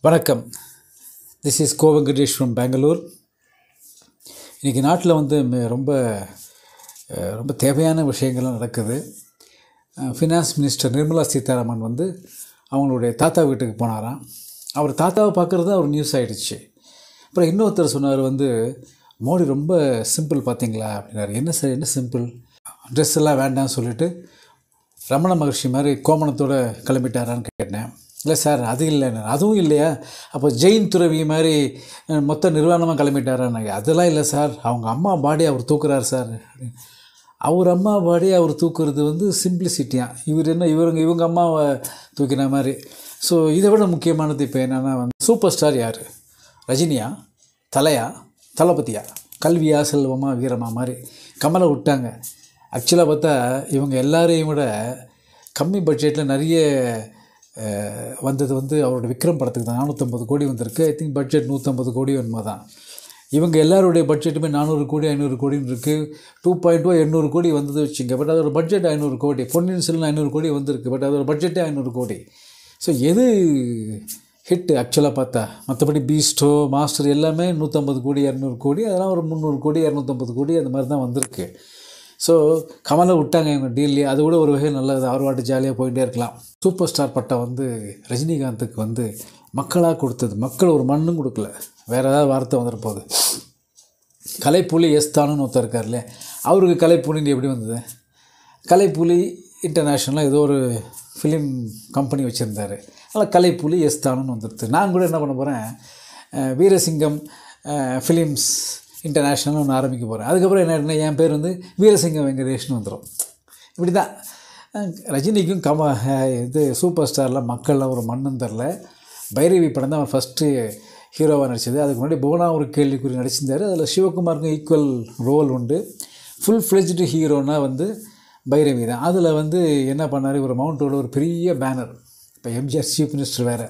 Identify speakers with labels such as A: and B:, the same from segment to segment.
A: வணக்கம். This is கோவங்கடேஷ் from Bengaluru. இன்றைக்கி நாட்டில் வந்து ரொம்ப ரொம்ப தேவையான விஷயங்கள்லாம் நடக்குது. ஃபினான்ஸ் மினிஸ்டர் நிர்மலா சீதாராமன் வந்து அவங்களுடைய தாத்தா வீட்டுக்கு போனாராம். அவர் தாத்தாவை பார்க்குறது அவர் நியூஸ் ஆகிடுச்சு. அப்புறம் இன்னொருத்தர் சொன்னார் வந்து மோடி ரொம்ப சிம்பிள் பார்த்தீங்களா அப்படின்னாரு. என்ன சார் என்ன சிம்பிள், ட்ரெஸ் எல்லாம் வேண்டாம்னு சொல்லிவிட்டு ரமண மகர்ஷி மாதிரி கோமணத்தோடு கிளம்பிட்டாரான்னு கேட்டேன். இல்லை சார் அது இல்லைன்னு. அதுவும் இல்லையா, அப்போ ஜெயின் துறவி மாதிரி மொத்த நிர்வாணமாக கிளம்பிட்டாரான்னு. அதெல்லாம் இல்லை சார், அவங்க அம்மா பாடி அவர் தூக்குறார் சார். அவர் அம்மா பாடி அவர் தூக்குறது வந்து சிம்பிளிசிட்டியாக, இவர் என்ன இவங்க அம்மாவை தூக்கின மாதிரி. ஸோ இதை விட முக்கியமானது இப்போ என்னென்னா வந்து சூப்பர் ஸ்டார் யார்? ரஜினியா, தலையா, தளபதியா, கல்வியா, செல்வமா, வீரமா மாதிரி கமலை விட்டாங்க. ஆக்சுவலாக பார்த்தா இவங்க எல்லாரையும் விட கம்மி பட்ஜெட்டில் நிறைய வந்தது வந்து அவரோட விக்ரம் படத்துக்கு தான். 450 கோடி வந்திருக்கு. ஐ திங்க் பட்ஜெட் 150 கோடி வேணுமா தான். இவங்க எல்லாருடைய பட்ஜெட்டுமே 400 கோடி 500 கோடின்னு இருக்குது. 2.2 800 கோடி வந்தது வச்சுங்க. பட் அதோட பட்ஜெட் 500 கோடி. பொன்னியின் செல்வன் 500 கோடி வந்திருக்கு. பட் அதோட பட்ஜெட்டே 500 கோடி. ஸோ எது ஹிட் ஆக்சுவலாக பார்த்தா? மற்றபடி பீஸ்டோ மாஸ்டர் எல்லாமே 150 கோடி 200 கோடி, அதெல்லாம் ஒரு 300 கோடி 250 கோடி அந்த மாதிரி தான் வந்திருக்கு. ஸோ கமலை விட்டாங்க இவங்க டீல்லே. அது கூட ஒரு வகையில் நல்லது. அவர் வாட்டு ஜாலியாக போயிட்டே இருக்கலாம். சூப்பர் ஸ்டார் பட்டம் வந்து ரஜினிகாந்துக்கு வந்து மக்களாக கொடுத்தது. மக்கள் ஒரு மண்ணும் கொடுக்கல. வேறு ஏதாவது வார்த்தை வந்துட போகுது. கலைப்புலி தானுன்னு ஒருத்தர் இருக்கார் இல்லையா, அவருக்கு கலைப்புலின்னு எப்படி வந்தது? கலைப்புலி இன்டர்நேஷ்னலாக ஏதோ ஒரு ஃபிலிம் கம்பெனி வச்சுருந்தார். அதில் கலைப்புலி தானுன்னு வந்துடுது. நான் கூட என்ன பண்ண போகிறேன், வீரசிங்கம் ஃபிலிம்ஸ் இன்டர்நேஷ்னல்னு ஒன்று ஆரம்பிக்க போகிறேன். அதுக்கப்புறம் என்ன, என் பேர் வந்து வீரசிங்கம் வெங்கடேஷ்னு வந்துடும். இப்படி தான் ரஜினிக்கும் இது சூப்பர் ஸ்டாரில் மக்கள்லாம் ஒரு மண்ணும் தரல. பைரவி படம் தான் அவர் ஃபஸ்ட்டு ஹீரோவாக நடித்தது. அதுக்கு முன்னாடி போனா ஒரு கேள்விக்குறி நடிச்சிருந்தார். அதில் சிவகுமாருக்கும் ஈக்குவல் ரோல் உண்டு. ஃபுல் ஃப்ளெஜ்டு ஹீரோனா வந்து பைரவி தான். அதில் வந்து என்ன பண்ணார், ஒரு மவுண்டோட ஒரு பெரிய பேனர். இப்போ எம்ஜிஆர் சீஃப் மினிஸ்டர் வேறு,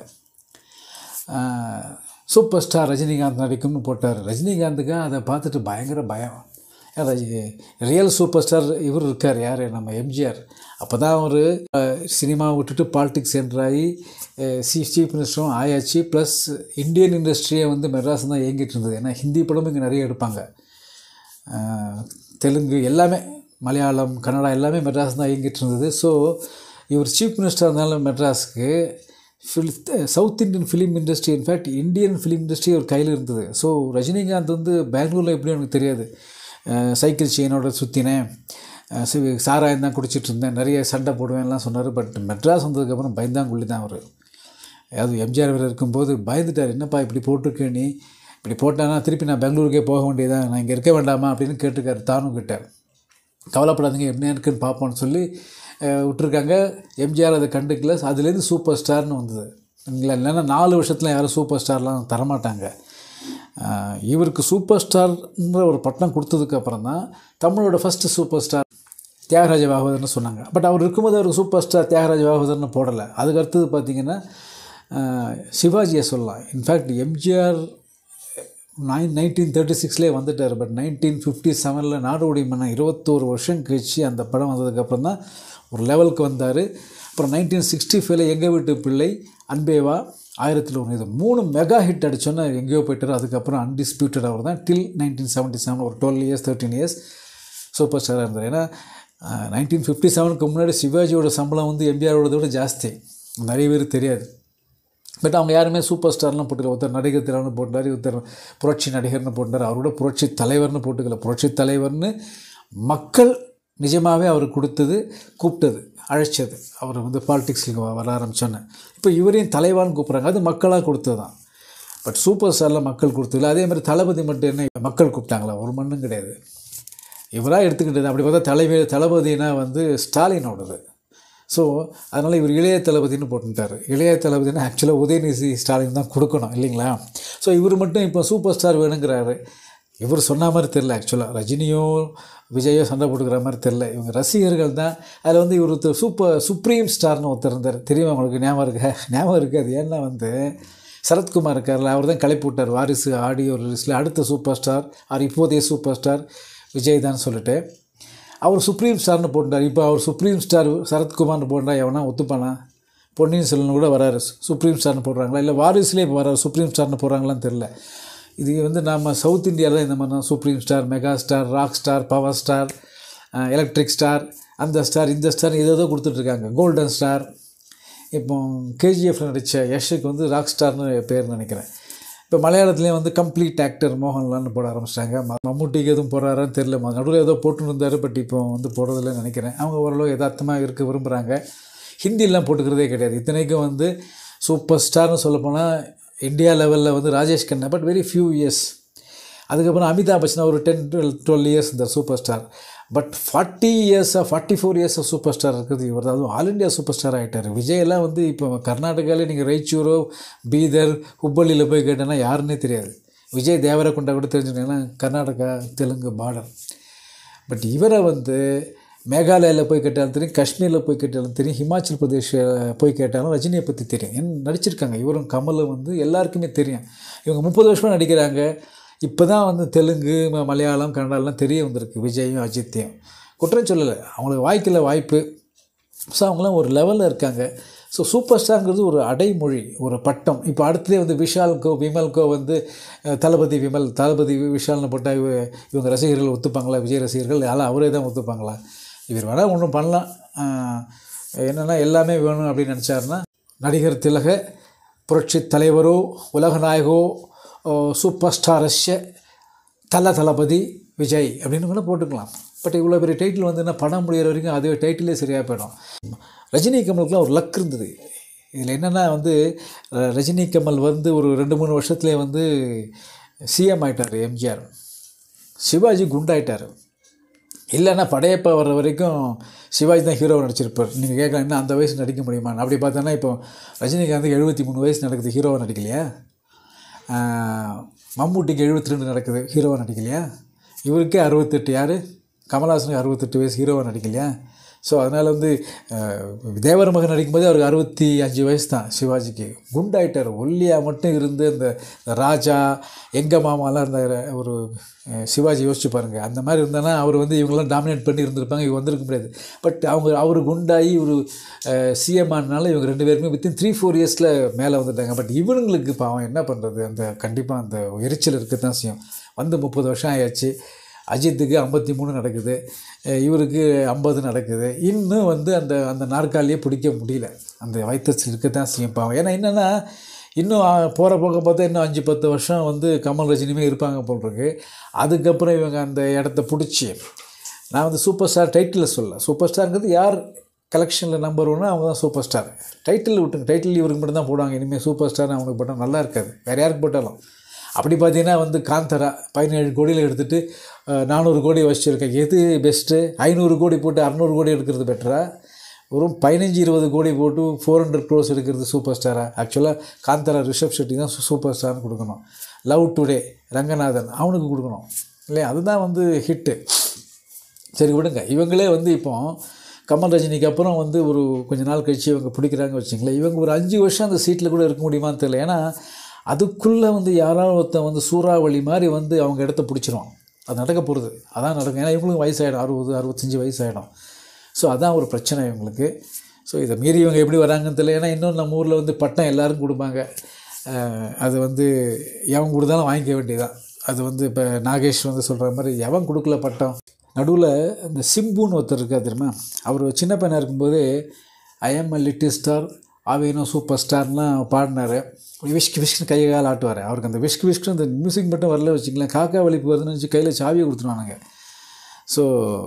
A: சூப்பர் ஸ்டார் ரஜினிகாந்த் நடிக்கும்னு போட்டார். ரஜினிகாந்துக்கு அதை பார்த்துட்டு பயங்கர பயம். ரியல் சூப்பர் ஸ்டார் இவர் இருக்கார், யார், நம்ம எம்ஜிஆர். அப்போ தான் அவர் சினிமாவை விட்டுட்டு பாலிடிக்ஸ் என்ட்ராகி சீஃப் மினிஸ்டரும் ஆயாச்சு. ப்ளஸ் இந்தியன் இண்டஸ்ட்ரியை வந்து மெட்ராஸ் தான் இயங்கிட்டு இருந்தது. ஏன்னா ஹிந்தி படமும் இங்கே நிறைய எடுப்பாங்க, தெலுங்கு எல்லாமே, மலையாளம், கன்னடா எல்லாமே மெட்ராஸ் தான் இயங்கிட்டு இருந்தது. ஸோ இவர் சீஃப் மினிஸ்டர் இருந்தாலும் மெட்ராஸுக்கு south Indian film industry, in fact Indian film industry ஒரு கையில் இருந்தது. ஸோ ரஜினிகாந்த் வந்து பெங்களூரில் எப்படியும் எனக்கு தெரியாது. சைக்கிள் செயினோட சுற்றினேன், சாராயம் தான் குடிச்சிட்டு இருந்தேன், நிறைய சண்டை போடுவேன்லாம் சொன்னார். பட் மெட்ராஸ் வந்ததுக்கப்புறம் பயந்தாங்குள்ளி தான் அவர். அதாவது எம்ஜிஆர் வேறு இருக்கும்போது பயந்துட்டார். என்னப்பா இப்படி போட்டிருக்கேன், நீ இப்படி போட்டானா திருப்பி நான் பெங்களூருக்கே போக வேண்டியதான், நான் இங்கே இருக்க வேண்டாமா அப்படின்னு கேட்டிருக்காரு தானும் கிட்ட. கவலைப்படாதீங்க என்ன இருக்குன்னு பார்ப்போன்னு சொல்லி விட்டுருக்காங்க. எம்ஜிஆர் அதை கண்டுக்கல. அதுலேருந்து சூப்பர் ஸ்டார்னு வந்தது. இல்லைன்னா 4 வருஷத்தில் யாரும் சூப்பர் ஸ்டார்லாம் தரமாட்டாங்க. இவருக்கு சூப்பர் ஸ்டார்ன்ற ஒரு பட்டம் கொடுத்ததுக்கப்புறம் தான் தமிழோட ஃபஸ்ட்டு சூப்பர் ஸ்டார் தியாகராஜ பாகவதர்னு சொன்னாங்க. பட் அவர் இருக்கும்போது அவருக்கு சூப்பர் ஸ்டார் தியாகராஜ பாகவதர்னு போடலை. அதுக்கு அடுத்தது பார்த்திங்கன்னா சிவாஜியை சொல்லலாம். இன்ஃபேக்ட் எம்ஜிஆர் 1936 வந்துட்டார். பட் 1957 நாடோடி மன்னன் 21 வருஷம் கழிச்சு அந்த படம் வந்ததுக்கப்புறம் தான் ஒரு லெவலுக்கு வந்தார். அப்புறம் 1965 எங்கள் வீட்டு பிள்ளை, அன்பேவா, 1001 இது 3 மெகா ஹிட் அடிச்சோன்னா எங்கேயோ போய்ட்டார். அதுக்கப்புறம் அன்டிஸ்பியூட்டட் அவர் தான் டில் 1977 ஒரு 12 இயர்ஸ் 13 இயர்ஸ் சூப்பர் ஸ்டாராக இருந்தார். ஏன்னா 1957க்கு முன்னாடி சிவாஜியோட சம்பளம் வந்து எம்ஜிஆரோட விட ஜாஸ்தி, நிறைய பேர் தெரியாது. பட் அவங்க யாருமே சூப்பர் ஸ்டார்லாம் போட்டுக்கல. ஒருத்தர் நடிகர் திறன்னு போட்டார், ஒருத்தர் புரட்சி நடிகர்னு போட்டார், அவரோட புரட்சி தலைவர்னு போட்டுக்கல. புரட்சி தலைவர்னு மக்கள் நிஜமாகவே அவர் கொடுத்தது, கூப்பிட்டது, அழைச்சது. அவர் வந்து பாலிடிக்ஸுக்கு வர ஆரம்பித்தோன்னே இப்போ இவரையும் தலைவான்னு கூப்பிட்றாங்க. அது மக்களாக கொடுத்தது தான். பட் சூப்பர் ஸ்டாரில் மக்கள் கொடுத்ததில்ல. அதே மாதிரி தளபதி மட்டும் என்ன மக்கள் கூப்பிட்டாங்களா? ஒரு மண்ணும் கிடையாது, இவராக எடுத்துக்கிட்டது. அப்படி பார்த்தா தளபதினா வந்து ஸ்டாலினோடது. ஸோ அதனால் இவர் இளைய தளபதினு போட்டுட்டார். இளைய தளபதினா ஆக்சுவலாக உதயநிதி ஸ்டாலின் தான் கொடுக்கணும் இல்லைங்களா? ஸோ இவர் மட்டும் இப்போ சூப்பர் ஸ்டார் வேணுங்கிறாரு. இவர் சொன்ன மாதிரி தெரில. ஆக்சுவலாக ரஜினியோ விஜயோ சண்டை போட்டுக்கிற மாதிரி தெரில. இவங்க ரசிகர்கள் தான். அதில் வந்து இவர் சுப்ரீம் ஸ்டார்னு ஒருத்தர் இருந்தார், தெரியுமா உங்களுக்கு? ஞாபகம் இருக்காது. ஏன்னா வந்து சரத்குமார் இருக்கார்ல, அவர் தான் கிளப்பி விட்டார் வாரிசு ஆடியோ ரிலீஸில். அடுத்த சூப்பர் ஸ்டார் அவர் இப்போதைய சூப்பர் ஸ்டார் விஜய் தான் சொல்லிட்டு அவர் சுப்ரீம் ஸ்டார்னு போட்டார். இப்போ அவர் சுப்ரீம் ஸ்டார் சரத்குமார்னு போட்டால் எவனா ஒத்துப்பானா? பொன்னியின் செல்வன் கூட வராரு, சுப்ரீம் ஸ்டார்னு போடுறாங்களா, இல்லை வாரிசுலேயே இப்போ வராரு சுப்ரீம் ஸ்டார்னு போடுறாங்களான்னு தெரில. இது வந்து நம்ம சவுத் இந்தியாவில் இந்த மாதிரி தான் supreme star, mega star, rock star, power star, electric star, அந்த ஸ்டார் இந்த ஸ்டார் ஏதோ கொடுத்துட்ருக்காங்க, கோல்டன் ஸ்டார். இப்போ கேஜிஎஃப்ல நடித்த யஷுக்கு வந்து ராக் ஸ்டார்னு பேர் நினைக்கிறேன். இப்போ மலையாளத்துலேயும் வந்து கம்ப்ளீட் ஆக்டர் மோகன்லால்னு போட ஆரம்பிச்சிட்டாங்க. மம்முட்டிக்கு எதுவும் போடுறாரான்னு தெரில, நடுவில் ஏதோ போட்டுன்னு இருந்தார், பட் இப்போ வந்து போடுறதில்ல நினைக்கிறேன். அவங்க ஓரளவு யதார்த்தமாக இருக்க விரும்புகிறாங்க. ஹிந்திலாம் போட்டுக்கிறதே கிடையாது. இத்தனைக்கும் வந்து சூப்பர் ஸ்டார்னு சொல்லப்போனால் இந்தியா லெவலில் வந்து Rajesh Khanna, but very few years. அதுக்கப்புறம் அமிதாப் பச்சன் ஒரு 10-12 இயர்ஸ் இந்த சூப்பர் ஸ்டார். பட் 40 இயர்ஸாக 44 இயர்ஸாக சூப்பர் ஸ்டார் இருக்கிறது இவர். அதுவும் ஆல் இண்டியா சூப்பர் ஸ்டார் ஆகிட்டார். விஜயெல்லாம் வந்து இப்போ கர்நாடகாவில் நீங்கள் ரைச்சூரோ, பீதர், ஹுப்பள்ளியில் போய் கேட்டோன்னா யாருன்னே தெரியாது. விஜய் தேவரகொண்டா கூட தெரிஞ்சுக்கிட்டீங்கன்னா கர்நாடகா தெலுங்கு பார்டர். பட் இவரை வந்து மேகாலயாவில் போய் கேட்டாலும் தெரியும், காஷ்மீரில் போய் கேட்டாலும் தெரியும், ஹிமாச்சல் பிரதேஷ் போய் கேட்டாலும் ரஜினியை பற்றி தெரியும். நடிச்சிருக்காங்க இவரும் கமலும் வந்து எல்லாருக்குமே தெரியும். இவங்க 30 வருஷமாக நடிக்கிறாங்க. இப்போ தான் வந்து தெலுங்கு, மலையாளம், கன்னடாலாம் தெரிய வந்திருக்கு விஜயும் அஜித்தையும். குற்றம் சொல்லலை, அவங்களுக்கு வாய்க்கில் வாய்ப்பு. ஸோ அவங்களாம் ஒரு லெவலில் இருக்காங்க. ஸோ சூப்பர் ஸ்டார்ங்கிறது ஒரு அடைமொழி, ஒரு பட்டம். இப்போ அடுத்ததே வந்து விஷால்கோ விமல்கோ வந்து தளபதி விமல், தளபதி விஷால்னு போட்டால் இவங்க ரசிகர்கள் ஒத்துப்பாங்களா? விஜய் ரசிகர்கள் அதெல்லாம் அவரே தான் ஒத்துப்பாங்களா? இவர் வேணால் ஒன்றும் பண்ணலாம். என்னென்னா எல்லாமே வேணும் அப்படின்னு நினச்சாருன்னா நடிகர் திலக, புரட்சி தலைவரோ, உலக நாயகோ, சூப்பர் ஸ்டாரஸ்ய தளபதி விஜய் அப்படின்னு கூட போட்டுக்கலாம். பட் இவ்வளோ பெரிய டைட்டில் வந்து என்ன படம் முடிகிற வரைக்கும் அதுவே டைட்டிலே சரியாக போயிடும். ரஜினி கமலுக்குலாம் ஒரு லக் இருந்தது. இதில் என்னென்னா வந்து ரஜினி கமல் வந்து ஒரு 2-3 வருஷத்துலேயே வந்து சிஎம் ஆகிட்டார் எம்ஜிஆர். சிவாஜி குண்டாயிட்டார். இல்லைன்னா படையப்பா வர்ற வரைக்கும் சிவாஜி தான் ஹீரோவை நடிச்சிருப்பார். நீங்கள் கேட்கலாம், என்ன அந்த வயசு நடிக்க முடியுமான்னு. அப்படி பார்த்தோன்னா இப்போ ரஜினிகாந்துக்கு 73 வயசு நடக்குது, ஹீரோவை நடிக்கலையா? மம்முட்டிக்கு 72 நடக்குது, ஹீரோவாக நடிக்கலையா? இவருக்கே 68, யார் கமல்ஹாசனுக்கு 68 வயசு, ஹீரோவாக நடிக்கலையா? ஸோ அதனால் வந்து தேவர் மகன் நடிக்கும்போதே அவருக்கு 65 வயசு தான் சிவாஜிக்கு. குண்டாயிட்டார். ஒல்லியாக மட்டும் இருந்து அந்த ராஜா, எங்கள் மாமாலாம் அந்த ஒரு சிவாஜி யோசிச்சு பாருங்கள். அந்த மாதிரி இருந்தானா அவர் வந்து இவங்களாம் டாமினேட் பண்ணி இருந்திருப்பாங்க, இவங்க வந்திருக்க முடியாது. பட் அவர் குண்டாகி ஒரு சிஎம் ஆனால இவங்க 2 பேருமே வித்தின் 3-4 இயர்ஸில் மேலே வந்துட்டாங்க. பட் இவனுங்களுக்கு பாவம் என்ன பண்ணுறது, அந்த கண்டிப்பாக அந்த எரிச்சல் இருக்க தான் செய்யும். வந்து 30 வருஷம் ஆயாச்சு. அஜித்துக்கு 53 நடக்குது, இவருக்கு 50 நடக்குது. இன்னும் வந்து அந்த நாற்காலியே பிடிக்க முடியல. அந்த வயிற்று இருக்க தான் செய்யும் பாவம். ஏன்னா என்னென்னா இன்னும் போகிற போக பார்த்தா இன்னும் 5-10 வருஷம் வந்து கமல் ரஜினியுமே இருப்பாங்க போல் இருக்கு. அதுக்கப்புறம் இவங்க அந்த இடத்த பிடிச்சி, நான் வந்து சூப்பர் ஸ்டார் டைட்டில் சொல்லலை. சூப்பர் ஸ்டாருங்கிறது யார் கலெக்ஷனில் நம்பர் 1 அவங்க தான் சூப்பர் ஸ்டார். டைட்டில் விட்டுங்க, டைட்டில் இவருக்கு மட்டும் தான் போடுவாங்க. இனிமேல் சூப்பர் ஸ்டார்னு அவனுக்கு போட்டால் நல்லா இருக்காது, வேறு யாருக்கு போட்டாலும். அப்படி பார்த்தீங்கன்னா வந்து காந்தரா 17 கோடியில் எடுத்துகிட்டு 400 கோடி வச்சுருக்கேன். எது பெஸ்ட்டு? 500 கோடி போட்டு 600 கோடி எடுக்கிறது பெட்டரா? ஒரு 15-20 கோடி போட்டு 400 crores எடுக்கிறது சூப்பர் ஸ்டாரா? ஆக்சுவலாக காந்தரா ரிஷப் ஷெட்டி தான் சூப்பர் ஸ்டார்னு கொடுக்கணும். லவ் டுடே ரங்கநாதன் அவனுக்கு கொடுக்கணும் இல்லையா? அதுதான் வந்து ஹிட்டு. சரி விடுங்க. இவங்களே வந்து இப்போ கமல் ரஜினிக்கு அப்புறம் வந்து ஒரு கொஞ்ச நாள் கழிச்சு இவங்க பிடிக்கிறாங்க வச்சுங்களேன். இவங்க ஒரு 5 வருஷம் அந்த சீட்டில் கூட இருக்க முடியுமான்னு தெரியல. ஏன்னா அதுக்குள்ளே வந்து யாராவது ஒருத்தன் வந்து சூறாவளி மாதிரி வந்து அவங்க இடத்த பிடிச்சிரும். அது நடக்க போகிறது, அதான் நடக்கும். ஏன்னா இவங்களுக்கு வயசாகிடும், 60-65 வயசாகிடும். ஸோ அதான் ஒரு பிரச்சனை இவங்களுக்கு. ஸோ இதை மீறி இவங்க எப்படி வராங்கன்னு தெரியல. ஏன்னா இன்னும் நம்ம ஊரில் வந்து பட்டம் எல்லோரும் கொடுப்பாங்க. அது வந்து எவன் கொடுத்தாலும் வாங்கிக்க வேண்டியதான். அது வந்து இப்போ நாகேஷ் வந்து சொல்கிற மாதிரி எவன் கொடுக்கல பட்டம். நடுவில் இந்த சிம்புன்னு ஒருத்தர் இருக்கா தெரியுமா? அவர் சின்ன பையனாக இருக்கும்போது I am a little star, அவையினும் சூப்பர் ஸ்டார்லாம் பாடினார். விஷ்கு விஷ்குன்னு கையை கால் ஆட்டுவார். அவருக்கு அந்த விஷ்கு விஷ்கு அந்த மியூசிக் மட்டும் வரல வச்சுக்கலாம். காக்கா வலிப்பு வருதுன்னு வச்சு கையில் சாவியை கொடுத்துருவானுங்க. ஸோ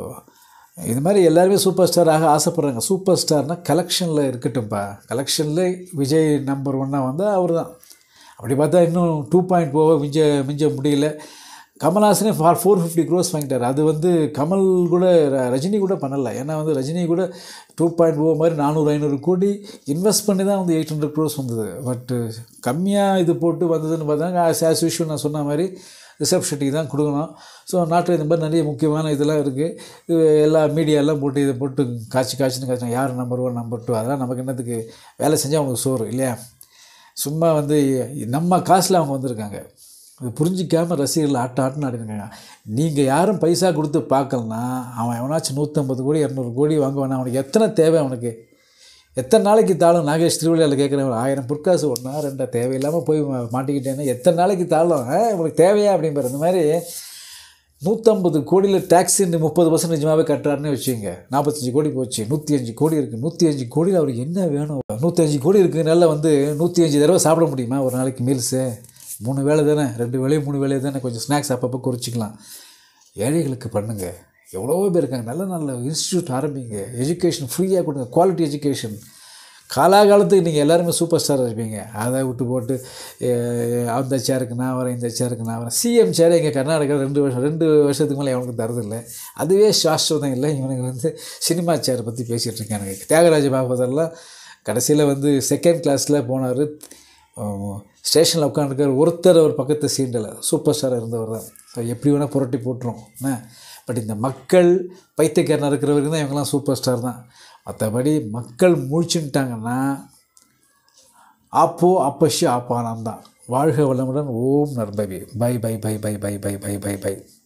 A: இது மாதிரி எல்லாருமே சூப்பர் ஸ்டாராக ஆசைப்பட்றாங்க. சூப்பர் ஸ்டார்னால் கலெக்ஷனில் இருக்கட்டும்ப்பா. கலெக்ஷனில் விஜய் நம்பர் 1 வந்தால் அவர் தான். அப்படி பார்த்தா இன்னும் 2.0 மிஞ்ச முடியல. கமல்ஹாசனே 450 crores வாங்கிட்டார். அது வந்து கமல் கூட ரஜினி கூட பண்ணலை. ஏன்னா வந்து ரஜினி கூட 2.0 மாதிரி 400-500 கோடி இன்வெஸ்ட் பண்ணி தான் வந்து 800 crores வந்தது. பட்டு கம்மியாக இது போட்டு வந்ததுன்னு பார்த்தாங்க. ஆஸ் யூஷுவல் நான் சொன்ன மாதிரி ரிஷப் ஷெட்டிக்கு தான் கொடுக்கணும். ஸோ நாட்டில் இந்த மாதிரி நிறைய முக்கியமான இதெல்லாம் இருக்குது. எல்லா மீடியாலாம் போட்டு இதை போட்டு காய்ச்சின்னு யார் நம்பர் 1 நம்பர் 2 அதெல்லாம் நமக்கு என்னத்துக்கு? வேலை செஞ்சால் அவங்களுக்கு சோறு இல்லையா? சும்மா வந்து நம்ம காசில் அவங்க வந்திருக்காங்க. அது புரிஞ்சிக்காமல் ரசிகர்கள் ஆட்டுன்னு ஆடிருக்காங்க. நீங்கள் யாரும் பைசா கொடுத்து பார்க்கலன்னா அவன் எவனாச்சும் 150 கோடி 200 கோடி வாங்குவானா? அவனுக்கு எத்தனை தேவை? அவனுக்கு எத்தனை நாளைக்கு தாளும் நாகேஷ் திருவிழாவில் கேட்குறேன் 1000 பொற்காசு ஒன்றா ரெண்டா தேவையில்லாமல் போய் மாட்டிக்கிட்டேன்னா எத்தனை நாளைக்கு தாளும் உங்களுக்கு தேவையா அப்படிங்கிற இந்த மாதிரி 150 கோடியில் டேக்ஸின்னு 30% நிஜமாகவே கட்டுறாருன்னு வச்சுங்க 45 கோடி போச்சு 105 கோடி இருக்குது 105 கோடியில் அவருக்கு என்ன வேணும் 105 கோடி இருக்குதுனால வந்து 105 தடவை சாப்பிட முடியுமா ஒரு நாளைக்கு மீல்ஸு 3 வேளை தானே 2 வேளையும் 3 வேளையும் தானே கொஞ்சம் ஸ்நாக்ஸ் அப்பப்போ குறிச்சிக்கலாம் ஏழைகளுக்கு பண்ணுங்கள் எவ்வளோ பேர் இருக்காங்க நல்ல நல்ல இன்ஸ்டியூட் ஆரம்பிங்க எஜுகேஷன் ஃப்ரீயாக கொடுங்க குவாலிட்டி எஜுகேஷன் காலாகாலத்துக்கு நீங்கள் எல்லாருமே சூப்பர் ஸ்டார் இருப்பீங்க அதை விட்டு போட்டு அந்த சேருக்கு நான் வரேன் இந்த சேருக்கு நான் வரேன் சிஎம் சேரை இங்கே கர்நாடகாவில் 2 வருஷத்துக்கு மேலே அவனுக்கு தரதில்லை அதுவே சாஸ்திரம் இல்லை இவனுக்கு வந்து சினிமா சேரை பற்றி பேசிகிட்டு இருக்கானுங்க தியாகராஜ பாகவதெல்லாம் கடைசியில் வந்து செகண்ட் கிளாஸில் போனார் ஸ்டேஷனில் உட்காந்துருக்கார் ஒருத்தர் ஒரு பக்கத்தை சீண்டலை சூப்பர் ஸ்டாராக இருந்தவர் தான் ஸோ எப்படி வேணால் புரட்டி போட்டுரும் என்ன பட் இந்த மக்கள் பைத்தியக்காரனாக இருக்கிறவருக்கு தான் இவங்கெல்லாம் சூப்பர் ஸ்டார் தான் மற்றபடி மக்கள் முழிச்சுட்டாங்கன்னா ஆப்போ அப்பஷி ஆப்பானான் தான் வாழ்க வளமுடன் ஓம் நற்பவி bye bye bye bye bye bye bye bye by